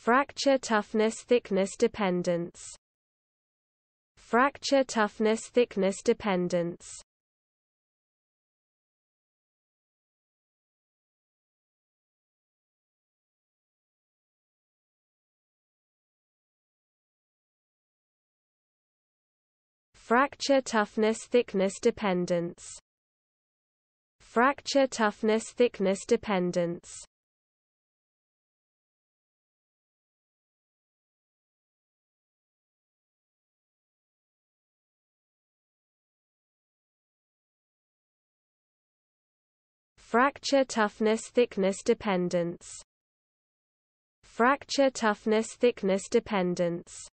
Fracture toughness thickness dependence. Fracture toughness thickness dependence. Fracture toughness thickness dependence. Fracture toughness thickness dependence. Fracture toughness thickness dependence. Fracture toughness thickness dependence.